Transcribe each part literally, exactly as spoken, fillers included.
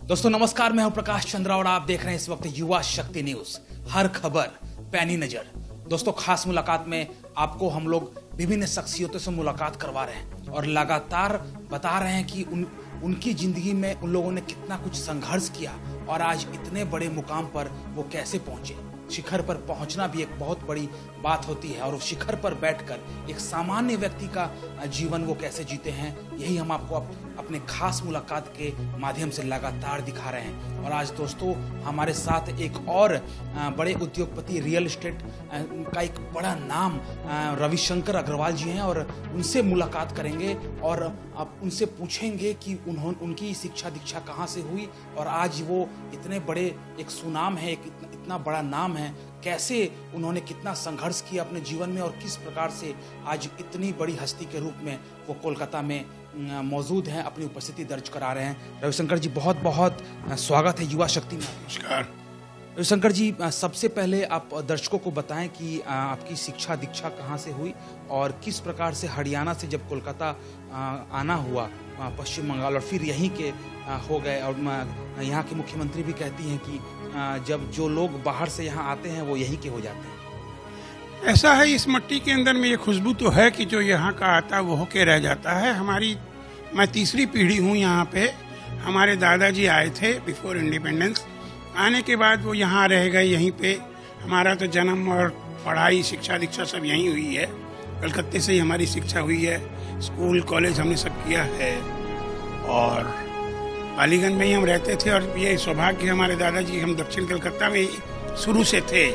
दोस्तों नमस्कार, मैं हूं प्रकाश चंद्रा और आप देख रहे हैं इस वक्त युवा शक्ति न्यूज। हर खबर पैनी नजर। दोस्तों खास मुलाकात में आपको हम लोग विभिन्न शख्सियतों से मुलाकात करवा रहे हैं और लगातार बता रहे हैं कि उन उनकी जिंदगी में उन लोगों ने कितना कुछ संघर्ष किया और आज इतने बड़े मुकाम पर वो कैसे पहुंचे। शिखर पर पहुंचना भी एक बहुत बड़ी बात होती है और उस शिखर पर बैठकर एक सामान्य व्यक्ति का जीवन वो कैसे जीते हैं, यही हम आपको अप, अपने खास मुलाकात के माध्यम से लगातार दिखा रहे हैं। और आज दोस्तों हमारे साथ एक और बड़े उद्योगपति, रियल एस्टेट का एक बड़ा नाम रविशंकर अग्रवाल जी हैं और उनसे मुलाकात करेंगे और आप उनसे पूछेंगे कि उन्होंने उनकी शिक्षा दीक्षा कहाँ से हुई और आज वो इतने बड़े एक सुनाम है, एक इतना, इतना बड़ा नाम है, कैसे उन्होंने कितना संघर्ष किया अपने जीवन में और किस प्रकार से आज इतनी बड़ी हस्ती के रूप में वो कोलकाता में मौजूद हैं, अपनी उपस्थिति दर्ज करा रहे हैं। रविशंकर जी बहुत बहुत स्वागत है युवा शक्ति में। नमस्कार रविशंकर जी, सबसे पहले आप दर्शकों को बताएं कि आपकी शिक्षा दीक्षा कहाँ से हुई और किस प्रकार से हरियाणा से जब कोलकाता आना हुआ, पश्चिम बंगाल और फिर यहीं के हो गए। और यहाँ की मुख्यमंत्री भी कहती हैं कि जब जो लोग बाहर से यहाँ आते हैं वो यहीं के हो जाते हैं। ऐसा है, इस मिट्टी के अंदर में ये खुशबू तो है कि जो यहाँ का आता है वो होके रह जाता है। हमारी मैं तीसरी पीढ़ी हूँ यहाँ पे। हमारे दादाजी आए थे बिफोर इंडिपेंडेंस, आने के बाद वो यहाँ रह गए यहीं पे। हमारा तो जन्म और पढ़ाई, शिक्षा दीक्षा सब यहीं हुई है। कलकत्ते से ही हमारी शिक्षा हुई है, स्कूल कॉलेज हमने सब किया है और पालीगंज में ही हम रहते थे। और ये सौभाग्य हमारे दादाजी, हम दक्षिण कलकत्ता में ही शुरू से थे।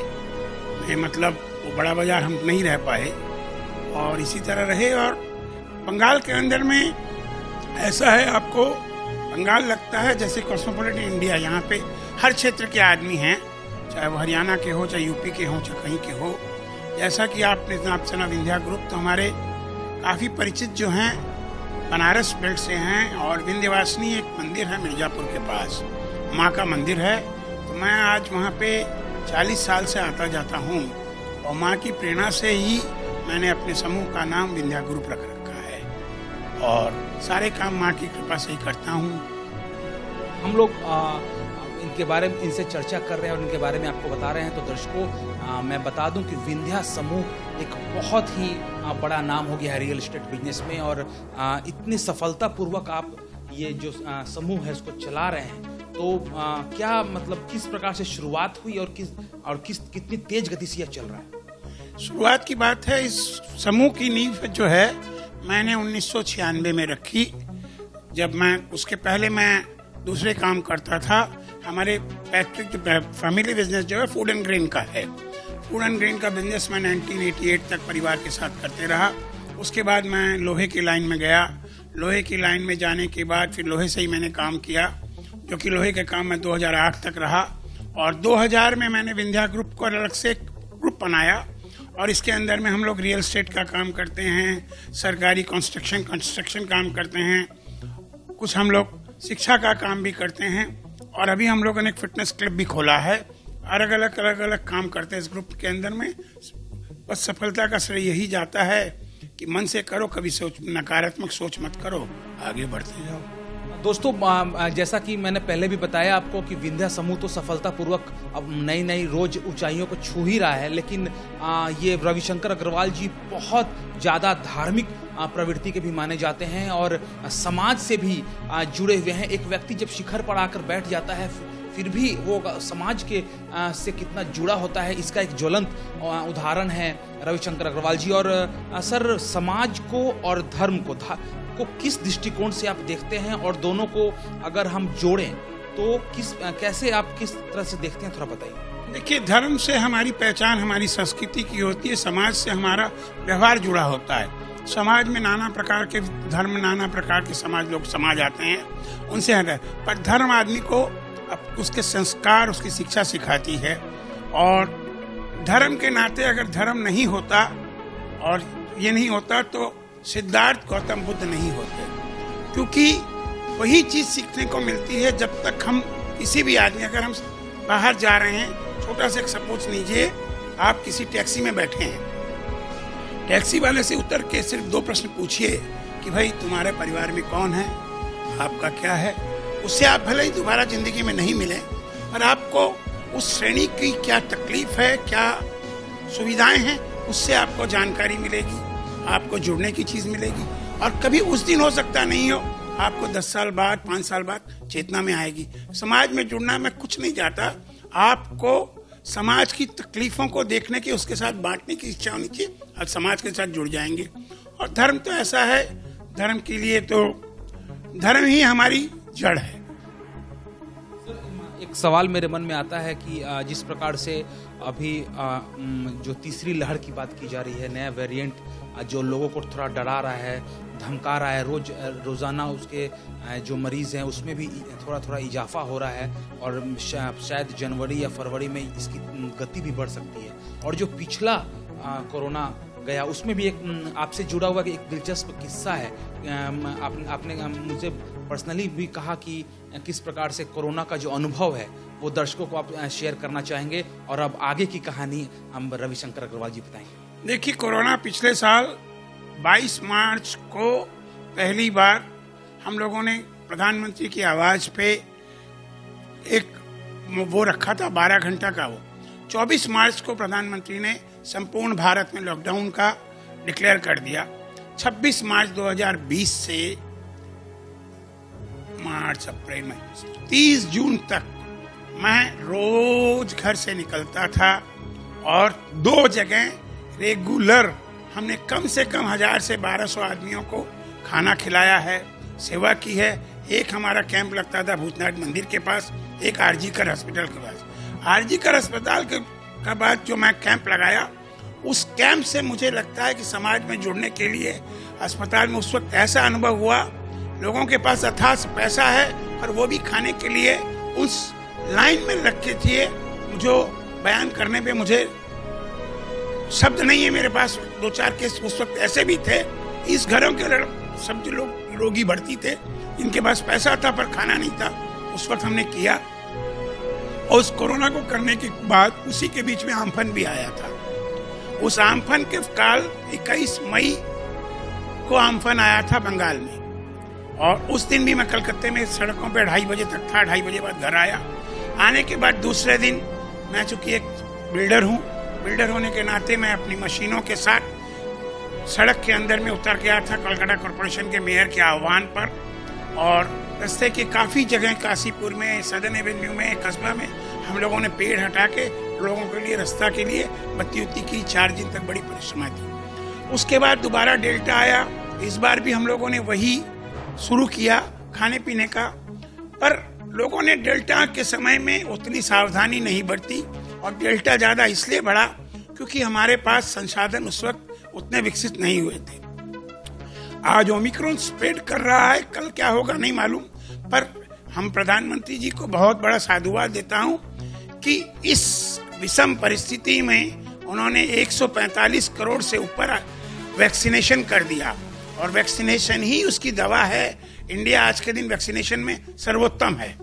मतलब वो बड़ा बाजार हम नहीं रह पाए और इसी तरह रहे। और बंगाल के अंदर में ऐसा है, आपको बंगाल लगता है जैसे कॉस्मोपॉलिटन इंडिया। यहाँ पे हर क्षेत्र के आदमी हैं, चाहे वो हरियाणा के हो, चाहे यूपी के हो, चाहे कहीं के हो। जैसा कि आपने नाम सुना विंध्या ग्रुप, तो हमारे काफ़ी परिचित जो हैं बनारस बेल्ट से हैं। और विंध्यवासिनी एक मंदिर है मिर्जापुर के पास, माँ का मंदिर है। तो मैं आज वहाँ पे चालीस साल से आता जाता हूँ और माँ की प्रेरणा से ही मैंने अपने समूह का नाम विंध्या ग्रुप रख रखा है और सारे काम माँ की कृपा से ही करता हूँ। हम लोग आ, इनके बारे में इनसे चर्चा कर रहे हैं और इनके बारे में आपको बता रहे हैं। तो दर्शकों आ, मैं बता दूं कि विंध्या समूह एक बहुत ही आ, बड़ा नाम हो गया है रियल एस्टेट बिजनेस में और आ, इतनी सफलतापूर्वक आप ये जो आ, समूह है उसको चला रहे हैं। तो आ, क्या मतलब किस प्रकार से शुरुआत हुई और किस और किस कितनी तेज गति से यह चल रहा है? शुरुआत की बात है, इस समूह की नींव जो है मैंने उन्नीस सौ छियानवे में रखी। जब मैं उसके पहले मैं दूसरे काम करता था। हमारे पैट्रिक फैमिली बिजनेस जो है फूड एंड ग्रेन का है। फूड एंड ग्रेन का बिजनेस मैं नाइनटीन एटी एट तक परिवार के साथ करते रहा। उसके बाद मैं लोहे की लाइन में गया। लोहे की लाइन में जाने के बाद फिर लोहे से ही मैंने काम किया, जो कि लोहे का काम मैं दो हज़ार आठ तक रहा। और दो हज़ार में मैंने विंध्या ग्रुप को अलग से एक ग्रुप बनाया और इसके अंदर में हम लोग रियल एस्टेट का काम करते हैं, सरकारी कंस्ट्रक्शन कंस्ट्रक्शन काम करते हैं, कुछ हम लोग शिक्षा का काम भी करते हैं और अभी हम लोगों ने एक फिटनेस क्लब भी खोला है। अलग अलग अलग अलग काम करते हैं इस ग्रुप के अंदर में। बस सफलता का श्रेय यही जाता है कि मन से करो, कभी सोच नकारात्मक सोच मत करो, आगे बढ़ते जाओ। दोस्तों जैसा कि मैंने पहले भी बताया आपको कि विंध्या समूह तो सफलतापूर्वक अब नई नई रोज ऊंचाइयों को छू ही रहा है, लेकिन ये रविशंकर अग्रवाल जी बहुत ज़्यादा धार्मिक प्रवृत्ति के भी माने जाते हैं और समाज से भी जुड़े हुए हैं। एक व्यक्ति जब शिखर पर आकर बैठ जाता है फिर भी वो समाज के से कितना जुड़ा होता है, इसका एक ज्वलंत उदाहरण है रविशंकर अग्रवाल जी। और सर, समाज को और धर्म को को किस दृष्टिकोण से आप देखते हैं और दोनों को अगर हम जोड़ें तो किस कैसे आप किस तरह से देखते हैं, थोड़ा बताइए। देखिए, धर्म से हमारी पहचान हमारी संस्कृति की होती है, समाज से हमारा व्यवहार जुड़ा होता है। समाज में नाना प्रकार के धर्म, नाना प्रकार के समाज लोग समाज आते हैं, उनसे हटा। पर धर्म आदमी को उसके संस्कार, उसकी शिक्षा सिखाती है। और धर्म के नाते अगर धर्म नहीं होता और ये नहीं होता तो सिद्धार्थ गौतम बुद्ध नहीं होते, क्योंकि वही चीज सीखने को मिलती है जब तक हम किसी भी आदमी, अगर हम बाहर जा रहे हैं, छोटा सा एक सपोज लीजिए, आप किसी टैक्सी में बैठे हैं, टैक्सी वाले से उतर के सिर्फ दो प्रश्न पूछिए कि भाई तुम्हारे परिवार में कौन है, आपका क्या है, उससे आप भले ही दोबारा जिंदगी में नहीं मिले, पर आपको उस श्रेणी की क्या तकलीफ है, क्या सुविधाएं हैं, उससे आपको जानकारी मिलेगी, आपको जुड़ने की चीज मिलेगी। और कभी उस दिन हो सकता नहीं हो, आपको दस साल बाद, पांच साल बाद चेतना में आएगी। समाज में जुड़ना मैं कुछ नहीं चाहता, आपको समाज की तकलीफों को देखने की, उसके साथ बांटने की इच्छा होनी चाहिए, और समाज के साथ जुड़ जाएंगे। और धर्म तो ऐसा है, धर्म के लिए तो धर्म ही हमारी जड़ है। एक सवाल मेरे मन में आता है कि जिस प्रकार से अभी जो तीसरी लहर की बात की जा रही है, नया वेरिएंट जो लोगों को थोड़ा डरा रहा है, धमका रहा है, रोज रोजाना उसके जो मरीज हैं उसमें भी थोड़ा थोड़ा इजाफा हो रहा है, और शायद जनवरी या फरवरी में इसकी गति भी बढ़ सकती है। और जो पिछला कोरोना गया उसमें भी एक आपसे जुड़ा हुआ एक दिलचस्प किस्सा है। आप, आपने मुझे पर्सनली भी कहा कि किस प्रकार से कोरोना का जो अनुभव है वो दर्शकों को आप शेयर करना चाहेंगे, और अब आगे की कहानी हम रविशंकर अग्रवाल जी बताएंगे। देखिए, कोरोना पिछले साल बाईस मार्च को पहली बार हम लोगों ने प्रधानमंत्री की आवाज पे एक वो रखा था, बारह घंटा का। वो चौबीस मार्च को प्रधानमंत्री ने संपूर्ण भारत में लॉकडाउन का डिक्लेयर कर दिया। छब्बीस मार्च दो हज़ार बीस से मार्च अप्रैल में तीस जून तक मैं रोज घर से निकलता था, और दो जगह रेगुलर हमने कम से कम हजार से बारह सौ आदमियों को खाना खिलाया है, सेवा की है। एक हमारा कैंप लगता था भूतनाथ मंदिर के पास, एक आरजी कर अस्पताल के पास। आरजी कर अस्पताल के का बाद जो मैं कैंप लगाया, उस कैंप से मुझे लगता है कि समाज में जुड़ने के लिए अस्पताल में उस वक्त ऐसा अनुभव हुआ, लोगों के पास अथाह पैसा है और वो भी खाने के लिए उस लाइन में रखे थे। जो बयान करने पे मुझे शब्द नहीं है मेरे पास। दो चार केस उस वक्त ऐसे भी थे, इस घरों के सब जो लोग रोगी भर्ती थे, इनके पास पैसा था पर खाना नहीं था, उस वक्त हमने किया। और उस कोरोना को करने के बाद उसी के बीच में आम्फन भी आया था। उस आम्फन के काल इक्कीस मई को आम्फन आया था बंगाल में, और उस दिन भी मैं कलकत्ते में सड़कों पे ढाई बजे तक था। ढाई बजे बाद घर आया। आने के बाद दूसरे दिन मैं चूंकि एक बिल्डर हूँ, बिल्डर होने के नाते मैं अपनी मशीनों के साथ सड़क के अंदर में उतर गया था कलकत्ता कॉरपोरेशन के मेयर के आह्वान पर। और रास्ते के काफ़ी जगह, काशीपुर में, सदन एवेन्यू में, कस्बा में, हम लोगों ने पेड़ हटा के लोगों के लिए, रास्ता के लिए बत्ती उत्ती की। चार दिन तक बड़ी परिश्रम थी। उसके बाद दोबारा डेल्टा आया। इस बार भी हम लोगों ने वही शुरू किया, खाने पीने का। पर लोगों ने डेल्टा के समय में उतनी सावधानी नहीं बरती, और डेल्टा ज़्यादा इसलिए बढ़ा क्योंकि हमारे पास संसाधन उस वक्त उतने विकसित नहीं हुए थे। आज ओमिक्रॉन स्प्रेड कर रहा है, कल क्या होगा नहीं मालूम। पर हम प्रधानमंत्री जी को बहुत बड़ा साधुवाद देता हूं कि इस विषम परिस्थिति में उन्होंने एक सौ पैंतालीस करोड़ से ऊपर वैक्सीनेशन कर दिया, और वैक्सीनेशन ही उसकी दवा है। इंडिया आज के दिन वैक्सीनेशन में सर्वोत्तम है।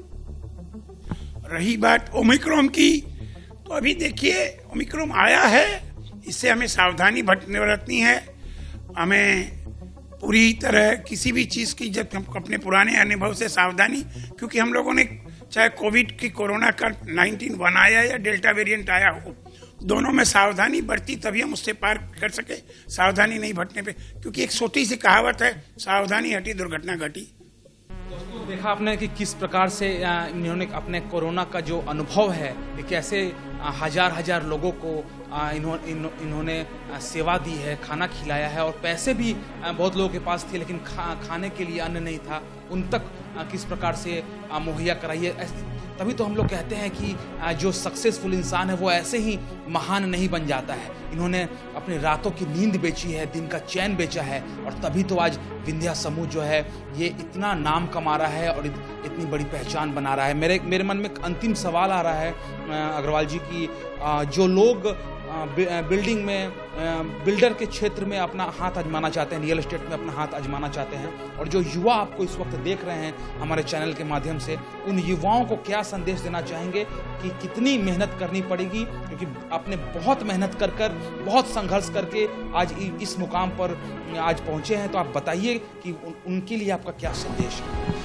रही बात ओमिक्रॉन की, तो अभी देखिए ओमिक्रॉन आया है, इससे हमें सावधानी बरतनी है। हमें पूरी तरह किसी भी चीज़ की, जब हम अपने पुराने अनुभव से सावधानी, क्योंकि हम लोगों ने चाहे कोविड की, कोरोना का नाइनटीन वन आया या डेल्टा वेरिएंट आया हो, दोनों में सावधानी बरती, तभी हम उससे पार कर सके। सावधानी नहीं बरतने पे, क्योंकि एक छोटी सी कहावत है, सावधानी हटी दुर्घटना घटी। दोस्तों, देखा आपने कि किस प्रकार से इन्होंने अपने कोरोना का जो अनुभव है, कैसे हजार हजार लोगों को इन्होंने इन्होंने सेवा दी है, खाना खिलाया है, और पैसे भी बहुत लोगों के पास थे लेकिन खा, खाने के लिए अन्न नहीं था, उन तक किस प्रकार से मुहैया कराई है। तभी तो हम लोग कहते हैं कि जो सक्सेसफुल इंसान है वो ऐसे ही महान नहीं बन जाता है। इन्होंने अपनी रातों की नींद बेची है, दिन का चैन बेचा है, और तभी तो आज विंध्या समूह जो है ये इतना नाम कमा रहा है और इतनी बड़ी पहचान बना रहा है। मेरे मेरे मन में एक अंतिम सवाल आ रहा है अग्रवाल जी की, जो लोग बिल्डिंग में, बिल्डर के क्षेत्र में अपना हाथ आजमाना चाहते हैं, रियल एस्टेट में अपना हाथ आजमाना चाहते हैं, और जो युवा आपको इस वक्त देख रहे हैं हमारे चैनल के माध्यम से, उन युवाओं को क्या संदेश देना चाहेंगे कि कितनी मेहनत करनी पड़ेगी? क्योंकि आपने बहुत मेहनत कर कर, बहुत संघर्ष करके आज इस मुकाम पर आज पहुंचे हैं, तो आप बताइए कि उन, उनके लिए आपका क्या संदेश है?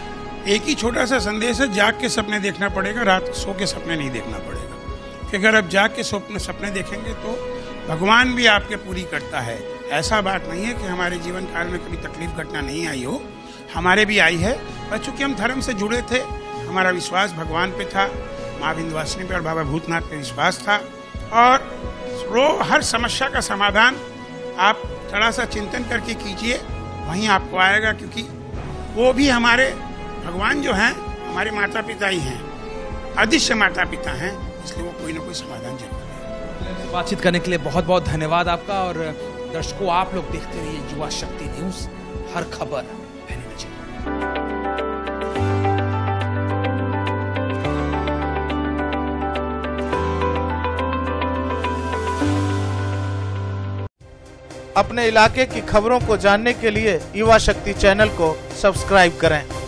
एक ही छोटा सा संदेश है, जाग के सपने देखना पड़ेगा, रात सो के सपने नहीं देखना पड़ेगा। कि अगर आप जाग के सपने सपने देखेंगे तो भगवान भी आपके पूरी करता है। ऐसा बात नहीं है कि हमारे जीवन काल में कभी तकलीफ घटना नहीं आई हो, हमारे भी आई है। पर चूंकि हम धर्म से जुड़े थे, हमारा विश्वास भगवान पे था, माँ विंध्यवासिनी पे और बाबा भूतनाथ पे विश्वास था। और रो हर समस्या का समाधान आप थोड़ा सा चिंतन करके कीजिए, वहीं आपको आएगा। क्योंकि वो भी हमारे भगवान जो हैं हमारे माता पिता ही हैं, अदृश्य माता पिता हैं, इसलिए वो कोई ना कोई समाधान जरूर देंगे। बातचीत करने के लिए बहुत बहुत धन्यवाद आपका। और दर्शकों, आप लोग देखते रहिए युवा शक्ति न्यूज, हर खबर पैनी नजर। अपने इलाके की खबरों को जानने के लिए युवा शक्ति चैनल को सब्सक्राइब करें।